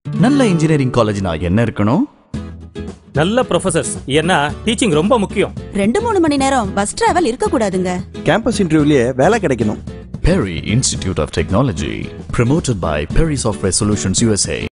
நல்ல இன்ஜினியரிங் காலேஜ்னா என்ன இருக்கணும்? நல்ல ப்ரொஃபசர்ஸ். ஏன்னா டீச்சிங் ரொம்ப முக்கியம். 2-3 மணி நேரம் பஸ் டிராவல் இருக்க கூடாதுங்க. கேம்பஸ் இன்டர்வியூலயே வேலை கிடைக்கணும். PERI Institute of Technology, promoted by PERI Software Solutions USA.